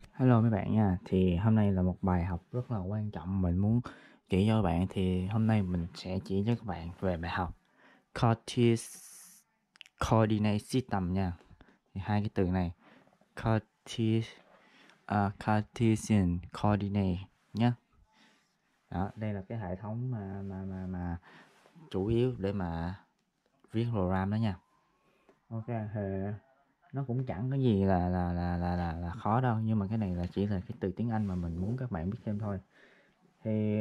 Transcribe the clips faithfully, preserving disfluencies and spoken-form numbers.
Hello mấy bạn nha, thì hôm nay là một bài học rất là quan trọng mình muốn chỉ cho các bạn. Thì hôm nay mình sẽ chỉ cho các bạn về bài học Cartes Coordinate System nha. Thì hai cái từ này Cartes, uh, Cartesian Coordinate nhé. Đó, đây là cái hệ thống mà mà mà mà chủ yếu để mà viết program đó nha. Ok, thì nó cũng chẳng có gì là là là là là, là khó đâu, nhưng mà cái này là chỉ là cái từ tiếng Anh mà mình muốn các bạn biết thêm thôi. Thì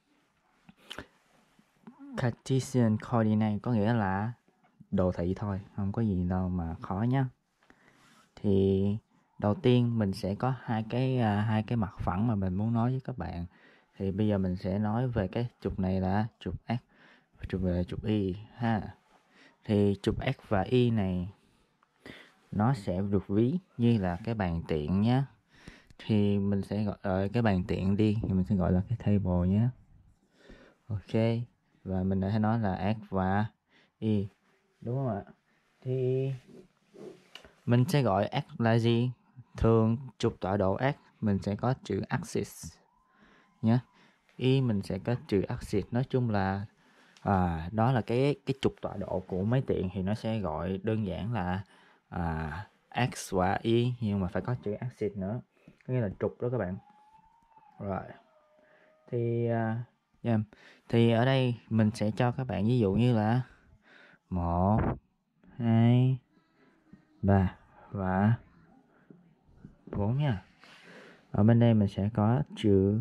Cartesian coordinate có nghĩa là đồ thị thôi, không có gì đâu mà khó nhá. Thì đầu tiên mình sẽ có hai cái uh, hai cái mặt phẳng mà mình muốn nói với các bạn. Thì bây giờ mình sẽ nói về cái trục này là trục x và trục này là trục y ha. Thì trục x và y này nó sẽ được ví như là cái bàn tiện nhé. Thì mình sẽ gọi uh, cái bàn tiện đi thì mình sẽ gọi là cái table nhé. Ok, và mình đã nói là x và y, đúng không ạ? Thì mình sẽ gọi x là gì? Thường trục tọa độ x mình sẽ có chữ axis nhé. Y mình sẽ có chữ axis. Nói chung là à, đó là cái cái trục tọa độ của máy tiện, thì nó sẽ gọi đơn giản là à, x và y, nhưng mà phải có chữ axis nữa, có nghĩa là trục đó các bạn. Rồi thì uh, yeah. Thì ở đây mình sẽ cho các bạn ví dụ như là một, hai, ba và bốn nha. Ở bên đây mình sẽ có trừ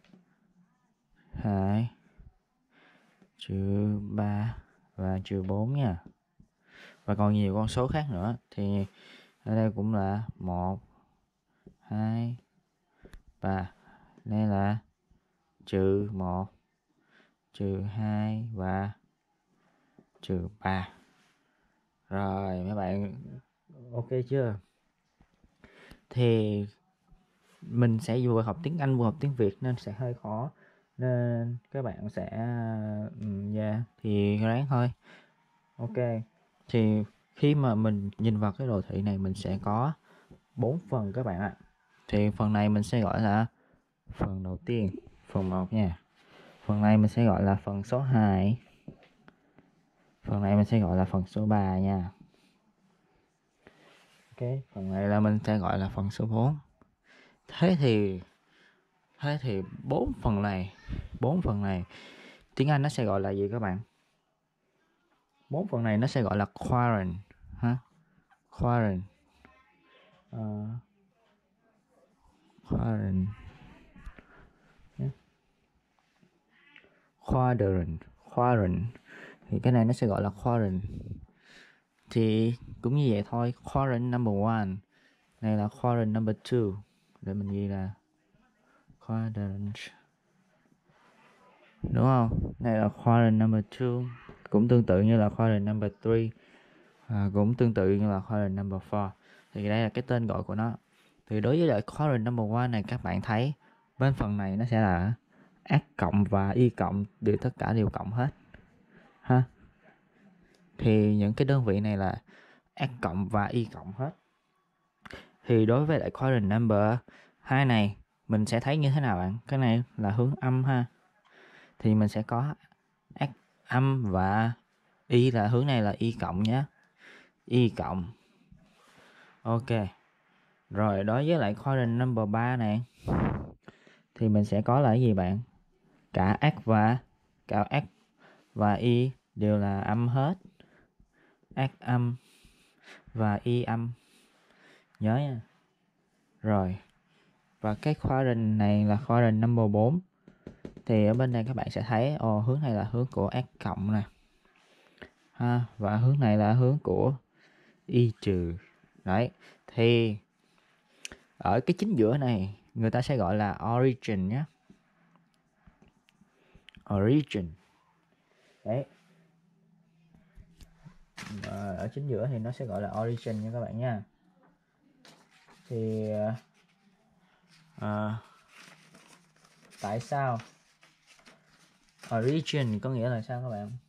hai, trừ ba và trừ bốn nha. Và còn nhiều con số khác nữa. Thì ở đây cũng là một, hai, ba. Đây là trừ một, trừ hai và trừ ba. Rồi mấy bạn ok chưa? Thì mình sẽ vừa học tiếng Anh vừa học tiếng Việt nên sẽ hơi khó, nên các bạn sẽ um, yeah, thì ráng thôi. Ok, thì khi mà mình nhìn vào cái đồ thị này mình sẽ có bốn phần các bạn ạ. Thì phần này mình sẽ gọi là phần đầu tiên, phần một nha. Phần này mình sẽ gọi là phần số hai. Phần này mình sẽ gọi là phần số ba nha. Ok, phần này là mình sẽ gọi là phần số bốn. Thế thì thế thì bốn phần này, bốn phần này tiếng Anh nó sẽ gọi là gì các bạn? Bốn phần này nó sẽ gọi là quadrant ha. Quadrant. Uh, quadrant. Yeah. Quadrant. Quadrant. Thì cái này nó sẽ gọi là quadrant. Thì cũng như vậy thôi. Quadrant number one. Này là quadrant number two. Để mình ghi là quadrant. Đúng không? Này là quadrant number two. Cũng tương tự như là quadrant number three. À, cũng tương tự như là quadrant number four. Thì đây là cái tên gọi của nó. Thì đối với lại quadrant number one này, các bạn thấy bên phần này nó sẽ là x cộng và y cộng đều tất cả đều cộng hết ha. Thì những cái đơn vị này là x cộng và y cộng hết. Thì đối với lại quadrant number hai này mình sẽ thấy như thế nào bạn? Cái này là hướng âm ha. Thì mình sẽ có x âm và y là hướng này là y cộng nhé. Y cộng. Ok. Rồi đối với lại quadrant number ba này thì mình sẽ có là cái gì bạn? Cả x và cả x và y đều là âm hết. X âm và y âm. Nhớ nha. Rồi. Và cái quadrant này là quadrant number bốn. Thì ở bên đây các bạn sẽ thấy ồ, hướng này là hướng của x cộng nè. Ha, và hướng này là hướng của y trừ. Đấy. Thì ở cái chính giữa này người ta sẽ gọi là origin nhé. Origin. Đấy. Ở chính giữa thì nó sẽ gọi là origin nha các bạn nha. Thì à, tại sao origin có nghĩa là sao các bạn?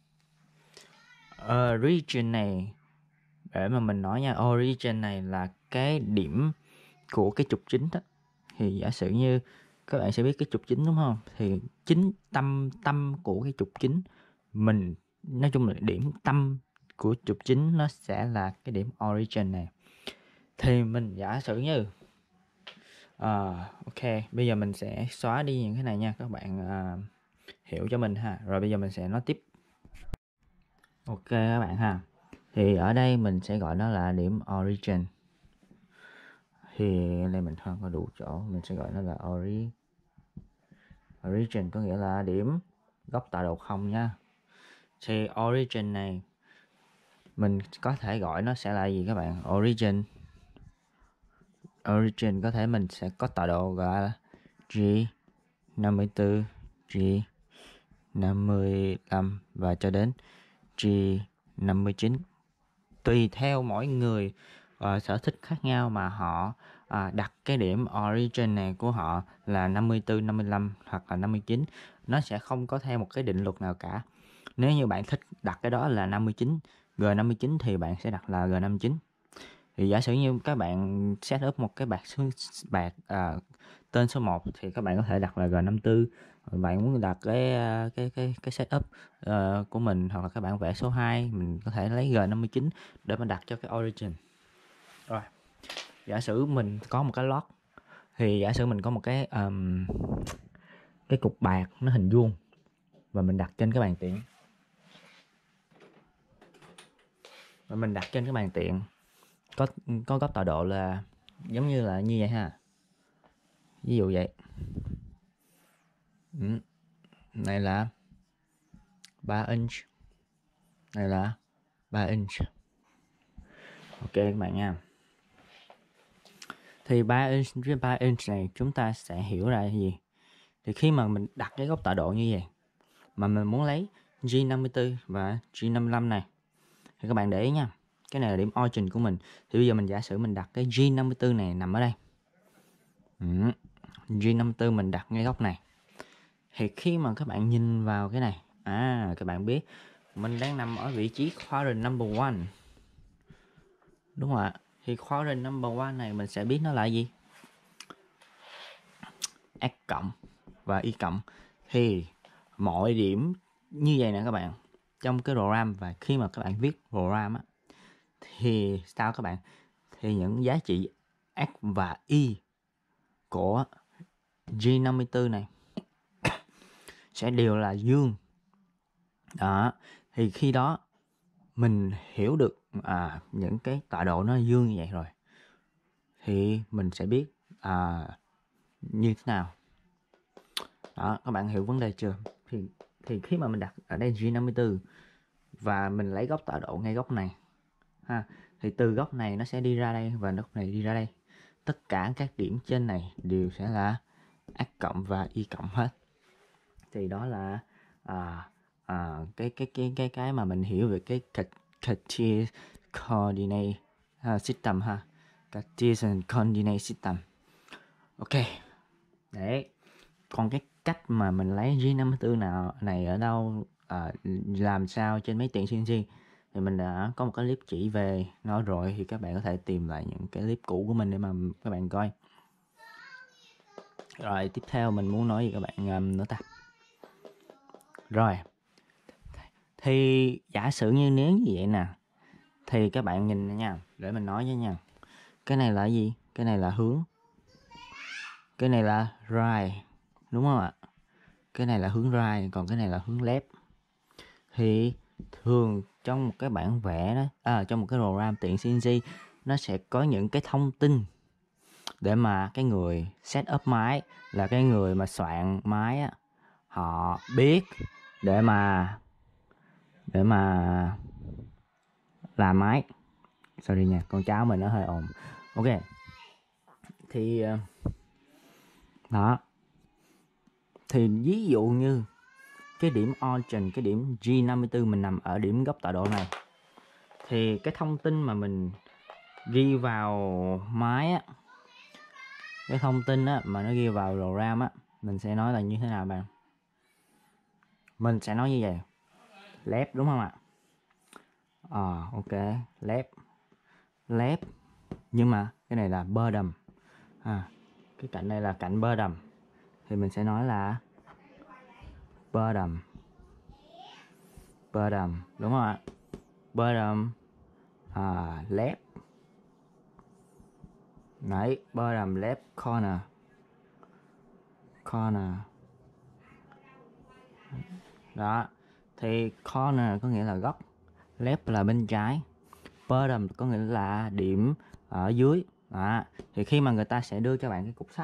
Origin này, để mà mình nói nha, origin này là cái điểm của cái trục chính đó. thì giả sử như các bạn sẽ biết cái trục chính đúng không? Thì chính tâm tâm của cái trục chính mình, nói chung là điểm tâm của trục chính nó sẽ là cái điểm origin này. Thì mình giả sử như à, ok, bây giờ mình sẽ xóa đi những cái này nha các bạn, à, hiểu cho mình ha. Rồi bây giờ mình sẽ nói tiếp. Ok các bạn ha, thì ở đây mình sẽ gọi nó là điểm origin. Thì đây mình không có đủ chỗ, mình sẽ gọi nó là ori origin, có nghĩa là điểm gốc tọa độ không nha. Thì origin này mình có thể gọi nó sẽ là gì các bạn? Origin origin có thể mình sẽ có tọa độ gọi là G năm mươi tư, G năm mươi lăm và cho đến G năm mươi chín. Tùy theo mỗi người uh, sở thích khác nhau mà họ uh, đặt cái điểm origin này của họ là năm mươi tư, năm mươi lăm hoặc là năm mươi chín. Nó sẽ không có theo một cái định luật nào cả. Nếu như bạn thích đặt cái đó là năm mươi chín, G năm mươi chín thì bạn sẽ đặt là G năm mươi chín. Thì giả sử như các bạn set up một cái bạc bạc à, tên số một thì các bạn có thể đặt là G năm mươi tư. Bạn muốn đặt cái cái cái cái setup uh, của mình, hoặc là các bạn vẽ số hai, mình có thể lấy G năm mươi chín để mà đặt cho cái origin. Rồi, giả sử mình có một cái lót, thì giả sử mình có một cái um, cái cục bạc nó hình vuông và mình đặt trên cái bàn tiện. Và mình đặt trên cái bàn tiện có có góc tọa độ là giống như là như vậy ha. Ví dụ vậy. Ừ. Này là ba inch. Này là ba inch. Ok các bạn nha. Thì ba inch với ba inch này chúng ta sẽ hiểu ra là gì? Thì khi mà mình đặt cái góc tọa độ như vậy mà mình muốn lấy G năm mươi tư và G năm mươi lăm này, thì các bạn để ý nha, cái này là điểm origin của mình. Thì bây giờ mình giả sử mình đặt cái G năm mươi tư này nằm ở đây. Ừ. G năm mươi tư mình đặt ngay góc này. Thì khi mà các bạn nhìn vào cái này, à các bạn biết mình đang nằm ở vị trí quadrant number one. Đúng không ạ? Thì quadrant number one này mình sẽ biết nó là gì? X cộng và Y cộng. Thì mọi điểm như vậy nè các bạn, trong cái program, và khi mà các bạn viết program á, thì sao các bạn? Thì những giá trị X và Y của G năm mươi tư này sẽ đều là dương. Đó, thì khi đó mình hiểu được à, những cái tọa độ nó dương như vậy rồi, thì mình sẽ biết à, như thế nào. Đó, các bạn hiểu vấn đề chưa? Thì thì khi mà mình đặt ở đây G năm mươi tư và mình lấy góc tọa độ ngay góc này ha, thì từ góc này nó sẽ đi ra đây và góc này đi ra đây. Tất cả các điểm trên này đều sẽ là X cộng và Y cộng hết. Thì đó là à, à, cái cái cái cái cái mà mình hiểu về cái Cartesian coordinate uh, system ha, Cartesian coordinate system. Ok. Đấy. Còn cái cách mà mình lấy G năm mươi tư nào này ở đâu, à, làm sao trên máy tiện xê en xê, thì mình đã có một cái clip chỉ về nó rồi, thì các bạn có thể tìm lại những cái clip cũ của mình để mà các bạn coi. Rồi tiếp theo mình muốn nói gì các bạn um, nữa ta? Rồi, thì giả sử như nếu như vậy nè, thì các bạn nhìn nha, để mình nói với nha. Cái này là gì? Cái này là hướng. Cái này là right, đúng không ạ? Cái này là hướng right, còn cái này là hướng left. Thì thường trong một cái bản vẽ đó, à, trong một cái program tiện xê en xê, nó sẽ có những cái thông tin để mà cái người set up máy, là cái người mà soạn máy á, họ biết để mà để mà làm máy. Sorry nha, con cháu mình nó hơi ồn. Ok. Thì đó. Thì ví dụ như cái điểm origin, cái điểm G năm mươi tư mình nằm ở điểm góc tọa độ này, thì cái thông tin mà mình ghi vào máy á, cái thông tin á mà nó ghi vào program á, mình sẽ nói là như thế nào bạn? Mình sẽ nói như vậy. Left đúng không ạ? Ờ, à, ok, left. Left. Nhưng mà cái này là bottom. À, cái cạnh này là cạnh bottom, thì mình sẽ nói là bottom, bottom, đúng không ạ? Bottom à, left, đấy, bottom left corner, corner, đó. Thì corner có nghĩa là góc, left là bên trái, bottom có nghĩa là điểm ở dưới. Đó. Thì khi mà người ta sẽ đưa cho bạn cái cục sắt,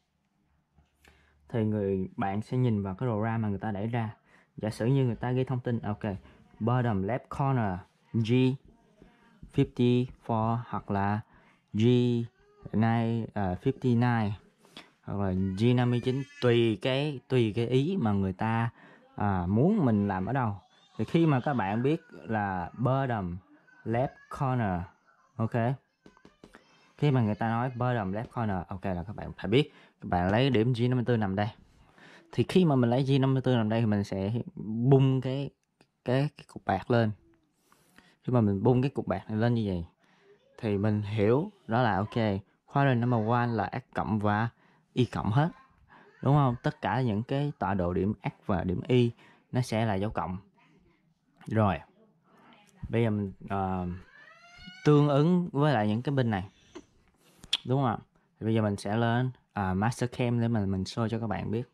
thì người bạn sẽ nhìn vào cái program mà người ta đẩy ra. Giả sử như người ta ghi thông tin ok, bottom left corner G năm mươi tư hoặc là G chín, uh, năm mươi chín hoặc là G năm mươi chín, tùy cái tùy cái ý mà người ta à, muốn mình làm ở đâu. Thì khi mà các bạn biết là bottom left corner, ok, khi mà người ta nói bottom left corner, ok, là các bạn phải biết các bạn lấy điểm G năm mươi tư nằm đây. Thì khi mà mình lấy G năm mươi tư nằm đây thì mình sẽ bung cái cái, cái cục bạc lên. Khi mà mình bung cái cục bạc này lên như vậy thì mình hiểu đó là ok, quadrant number one là x cộng và y cộng hết, đúng không? Tất cả những cái tọa độ điểm x và điểm y nó sẽ là dấu cộng. Rồi bây giờ mình uh, tương ứng với lại những cái bên này, đúng không ạ? Thì bây giờ mình sẽ lên uh, Mastercam để mình mình show cho các bạn biết.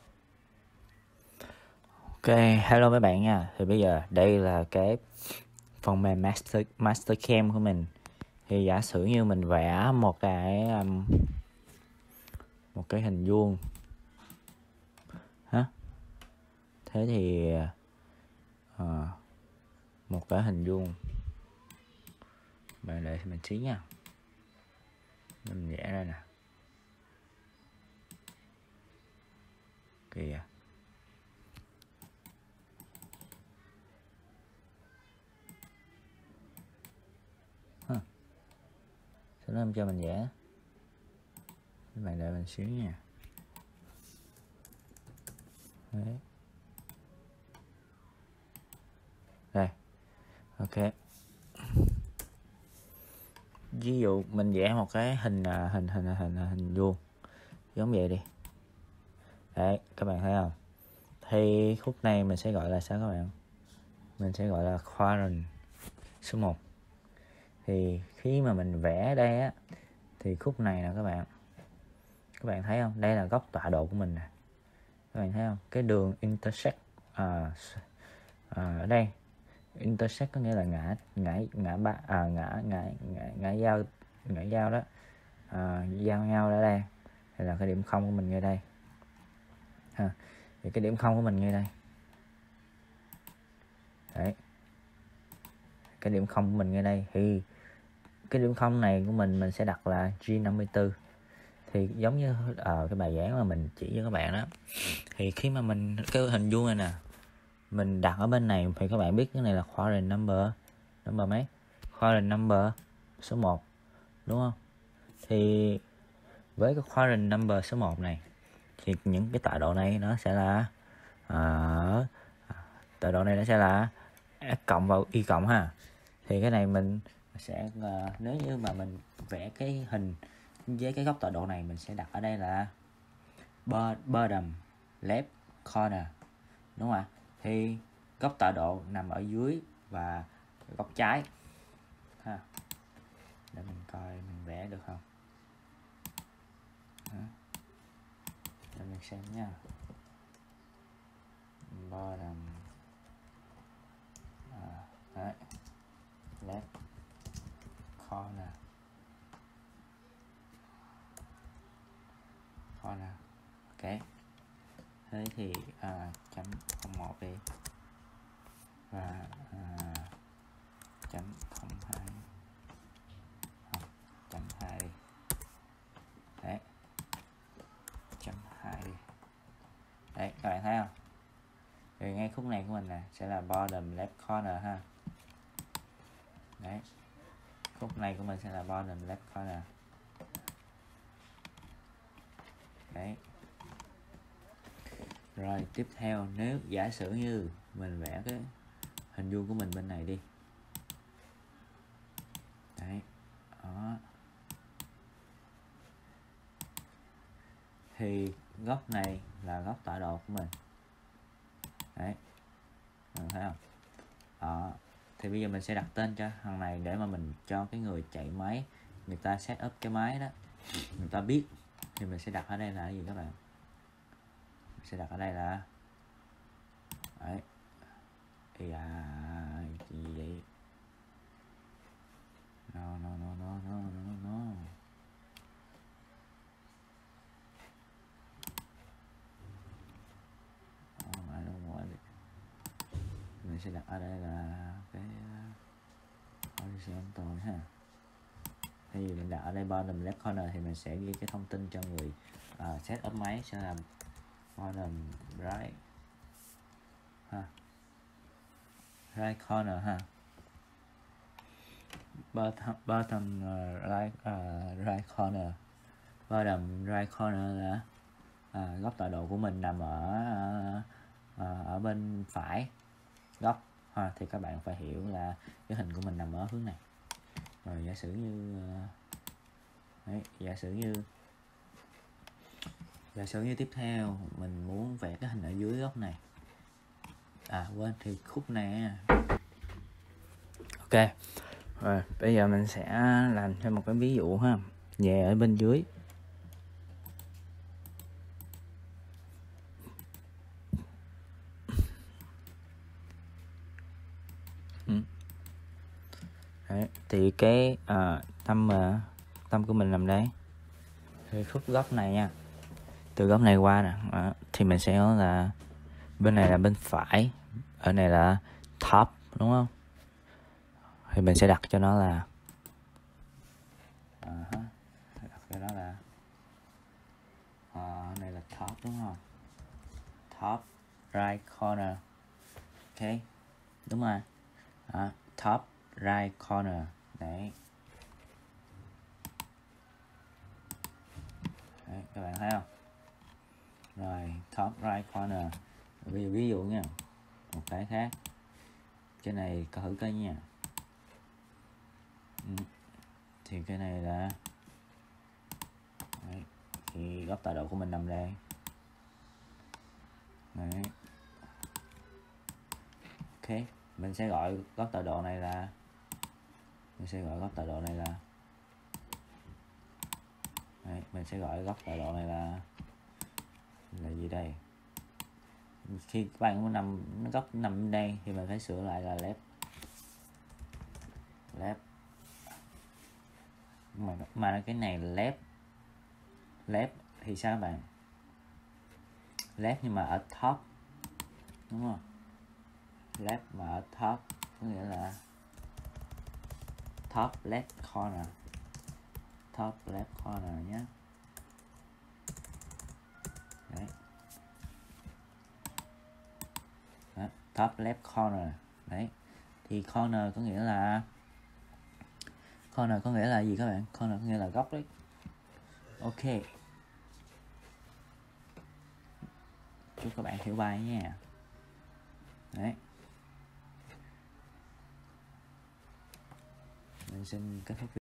Ok, hello mấy bạn nha. Thì bây giờ đây là cái phần mềm Master Mastercam của mình. Thì giả sử như mình vẽ một cái um, một cái hình vuông hả? Thế thì uh, một cái hình vuông, bạn đợi mình xí nha, mình vẽ ra nè, kìa. Huh. Sẽ nói cho mình vẽ, các bạn đợi mình xíu nha. Đấy. Đây, ok. Ví dụ mình vẽ một cái hình hình hình hình hình vuông giống vậy đi. Đấy, các bạn thấy không? Thì khúc này mình sẽ gọi là sao các bạn? Mình sẽ gọi là quadrant số một. Thì khi mà mình vẽ đây á, thì khúc này nè các bạn, các bạn thấy không? Đây là góc tọa độ của mình nè, các bạn thấy không? Cái đường intersect à, à, ở đây intersect có nghĩa là ngã ngã ngã ba à, ngã ngã ngã ngã giao ngã giao đó, à, giao nhau ở đây, hay là cái điểm không của mình ngay đây ha. Thì cái điểm không của mình ngay đây, đấy, cái điểm không của mình ngay đây, thì cái điểm không này của mình mình sẽ đặt là G năm mươi tư. Thì giống như ở uh, cái bài giảng mà mình chỉ cho các bạn đó, thì khi mà mình cái hình vuông này nè mình đặt ở bên này, thì các bạn biết cái này là quadrant number number mấy? Quadrant number số một, đúng không? Thì với cái quadrant number số một này thì những cái tọa độ này nó sẽ là uh, tọa độ này nó sẽ là x cộng và y cộng ha. Thì cái này mình sẽ uh, nếu như mà mình vẽ cái hình với cái góc tọa độ này, mình sẽ đặt ở đây là bottom left corner, đúng không ạ? Thì góc tọa độ nằm ở dưới và góc trái ha. Để mình coi mình vẽ được không. Đó. Để mình xem nha. Bottom à, đấy. Left corner, corner, ok. Thế thì à, chấm không một đi và à, chấm không hai, không, chấm hai đi, đấy, chấm hai đi, đấy, các bạn thấy không? Thì ngay khúc này của mình nè sẽ là bottom left corner ha, đấy, khúc này của mình sẽ là bottom left corner, đấy. Rồi tiếp theo, nếu giả sử như mình vẽ cái hình vuông của mình bên này đi, đấy, đó, thì góc này là góc tọa độ của mình. Đấy, mình thấy không? Đó. Thì bây giờ mình sẽ đặt tên cho thằng này để mà mình cho cái người chạy máy, người ta set up cái máy đó, người ta biết. Thì mình sẽ đặt ở đây là cái gì các bạn? Mình sẽ đặt ở đây là đấy. Ây da, gì vậy? No no no no no no no. Oh, I don't want it. Mình sẽ đặt ở đây là cái horizontal ha. Thì mình đặt ở đây bottom left corner thì mình sẽ ghi cái thông tin cho người uh, set up máy sẽ làm bottom right ha, right corner ha, bottom bottom uh, right uh, right corner, bottom right corner là uh, góc tọa độ của mình nằm ở uh, uh, ở bên phải góc ha. Thì các bạn phải hiểu là cái hình của mình nằm ở hướng này. Rồi giả sử như uh, đấy, giả sử như giả sử như tiếp theo mình muốn vẽ cái hình ở dưới góc này, à quên, thì khúc này. Ok, rồi bây giờ mình sẽ làm thêm một cái ví dụ ha, về ở bên dưới. Ừ. Đấy, thì cái à, tâm mà tâm của mình nằm đây, thì khúc góc này nha, từ góc này qua nè, à, thì mình sẽ nói là bên này là bên phải, ở này là top, đúng không? Thì mình sẽ đặt cho nó là uh, đặt cho nó là uh, này là top, đúng không? Top right corner. Ok, đúng rồi. uh, top right corner. Đấy. Đấy, các bạn thấy không? Rồi top right corner. Bây giờ ví dụ nha, một cái khác, cái này có thử coi nha. Ừ. Thì cái này là đấy, thì góc tọa độ của mình nằm đây. Đấy. Ok, mình sẽ gọi góc tọa độ này là mình sẽ gọi góc tọa độ này là đấy, mình sẽ gọi góc tọa độ này là là gì đây? Khi các bạn muốn nằm góc nằm đây thì mình phải sửa lại là left left mà mà cái này left left thì sao các bạn? Left nhưng mà ở top, đúng không? Left mà ở top có nghĩa là top left corner, top left corner nhé. Đấy. Đó, top left corner. Đấy, thì corner có nghĩa là corner có nghĩa là gì các bạn? Corner có nghĩa là góc đấy. Ok, chúc các bạn hiểu bài nha. Đấy, mình xin kết thúc.